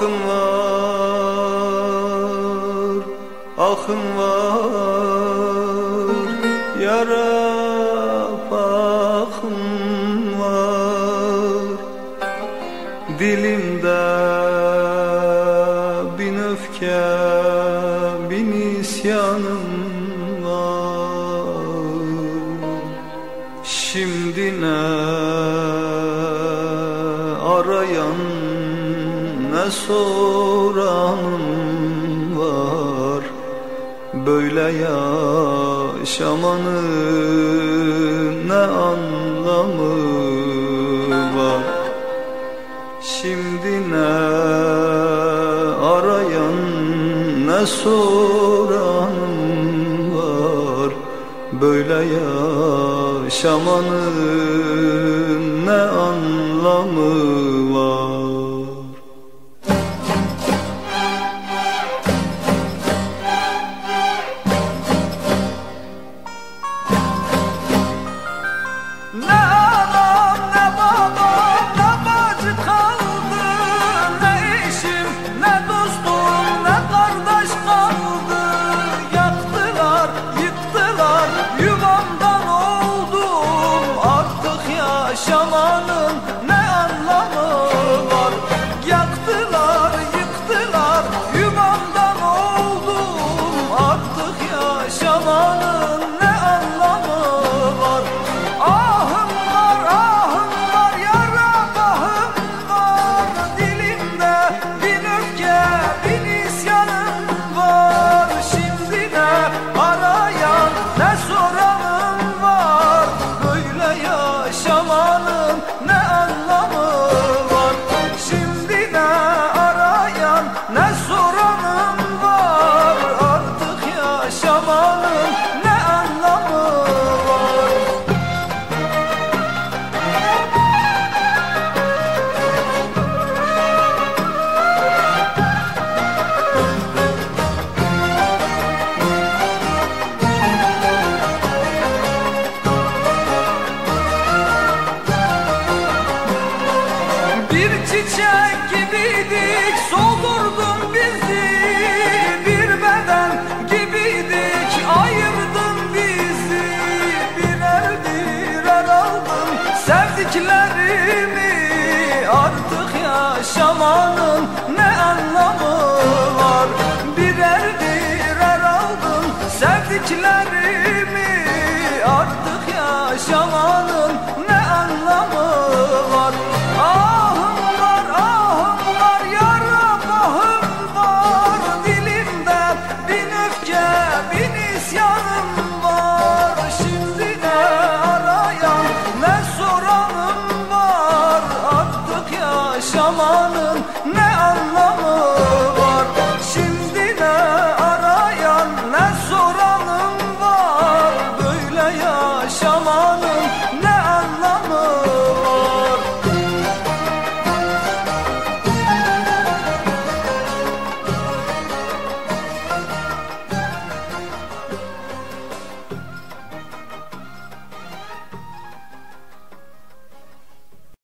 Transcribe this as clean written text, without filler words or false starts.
Akın var, akın var, yarab akın var. Dilimde bin öfke, bin isyanım var. Şimdi ne arayan, ne soranım var. Böyle yaşamanın ne anlamı var? Şimdi ne arayan, ne soranım var. Böyle yaşamanın ne anlamı var? Ne anam ne babam ne bacı kaldı, ne eşim ne dostum ne kardeş kaldı. Yaktılar yıktılar yuvamdan oldum, artık yaşamanın ne anlamı var? Yaktılar yıktılar yuvamdan oldum, artık yaşamanın ne anlamı var? Ahım var, ahım var, yarab ahım var. Dilimde bin öfke, bin isyanım var. Şimdi ne arayan, ne soranım var. Böyle yaşamanın ne anlamı var? Şimdi ne arayan, ne soranım var. Artık yaşamanın ne anlamı var? Bir çiçek gibiydik, soldurdun bizi. Bir beden gibiydik, ayırdın bizi. Birer birer aldın sevdiklerimi, artık yaşamanın ne anlamı var? Birer birer aldın sevdiklerimi, artık yaşamanın